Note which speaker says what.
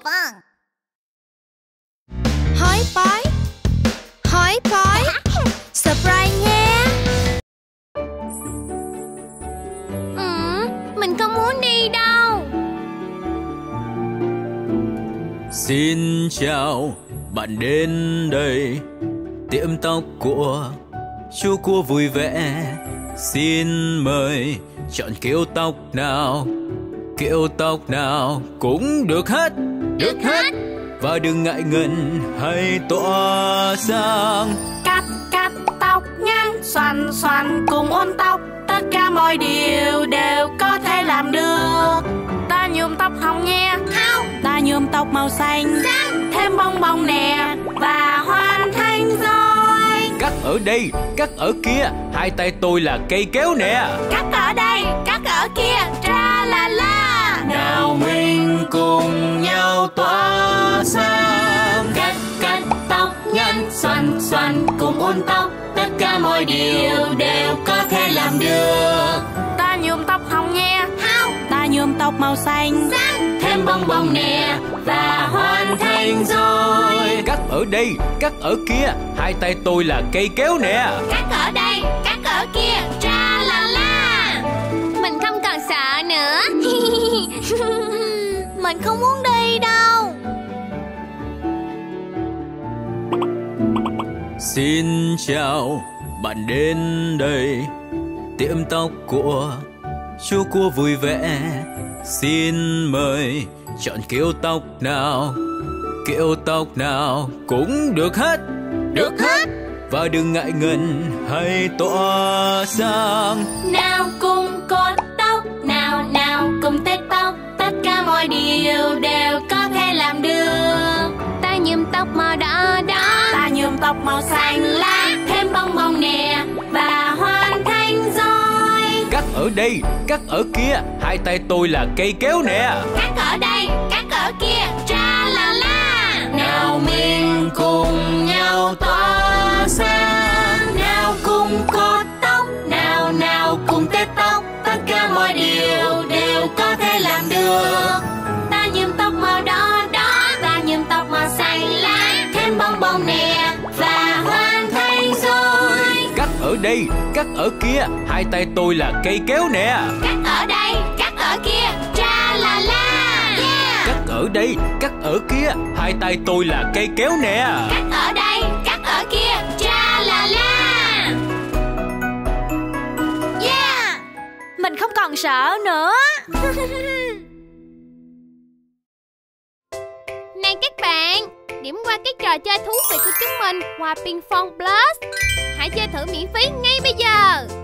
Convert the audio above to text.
Speaker 1: 棒！
Speaker 2: Hỏi bói surprise nha. Mình không muốn đi đâu.
Speaker 3: Xin chào, bạn đến đây tiệm tóc của chú cua vui vẻ. Xin mời chọn kiểu tóc nào cũng được hết. Và đừng ngại ngần, hãy tỏa sáng.
Speaker 4: Cắt tóc ngắn xoăn cùng uốn tóc, tất cả mọi điều đều có thể làm được. Ta nhuộm tóc hồng nha, ta nhuộm tóc màu xanh, thêm bong bóng nè và hoàn thành rồi.
Speaker 3: Cắt ở đây, cắt ở kia, hai tay tôi là cây kéo nè.
Speaker 4: Cắt ở đây, cắt ở kia, tra la la.
Speaker 3: Nào mình cùng nhau tỏa sáng.
Speaker 4: Cắt tóc ngắn xoăn cùng uốn tóc, tất cả mọi điều đều có thể làm được. Ta nhuộm tóc hồng nha, ta nhuộm tóc màu xanh, thêm bong bóng nè và hoàn thành rồi.
Speaker 3: Cắt ở đây, cắt ở kia, hai tay tôi là cây kéo nè.
Speaker 4: Cắt ở đây, cắt ở kia, tra la la.
Speaker 2: Mình không còn sợ nữa. Mình không muốn đi đâu.
Speaker 3: Xin chào, bạn đến đây tiệm tóc của chú cua vui vẻ. Xin mời chọn kiểu tóc nào cũng được hết. Và đừng ngại ngần, hãy tỏa sáng.
Speaker 4: Nào cùng cột tóc, nào cùng tết tóc, tất cả mọi điều đều có thể làm được.
Speaker 2: Ta nhuộm tóc màu đỏ,
Speaker 4: ta nhuộm tóc màu xanh lá, thêm bong bóng nè và hoàn thành rồi.
Speaker 3: Cắt ở đây, cắt ở kia, hai tay tôi là cây kéo nè.
Speaker 4: Cắt ở đây, cắt ở kia, tra la la. Nào mình cùng nhau tỏa sáng. Nào cùng cột tóc, nào cùng tết tóc, tất cả mọi điều đều có thể làm được. Ta nhuộm tóc màu đỏ, ta nhuộm tóc màu xanh lá, thêm bong bóng nè và hoàn thành rồi.
Speaker 3: Cắt ở đây, cắt ở kia, hai tay tôi là cây kéo nè.
Speaker 4: Cắt ở đây, cắt ở kia, tra la la.
Speaker 3: Cắt ở đây, cắt ở kia, hai tay tôi là cây kéo nè.
Speaker 4: Cắt ở đây, cắt ở kia, tra la la.
Speaker 2: mình không còn sợ nữa. Này các bạn, điểm qua cái trò chơi thú vị của chúng mình qua Ping Pong Plus. Hãy chơi thử miễn phí ngay bây giờ.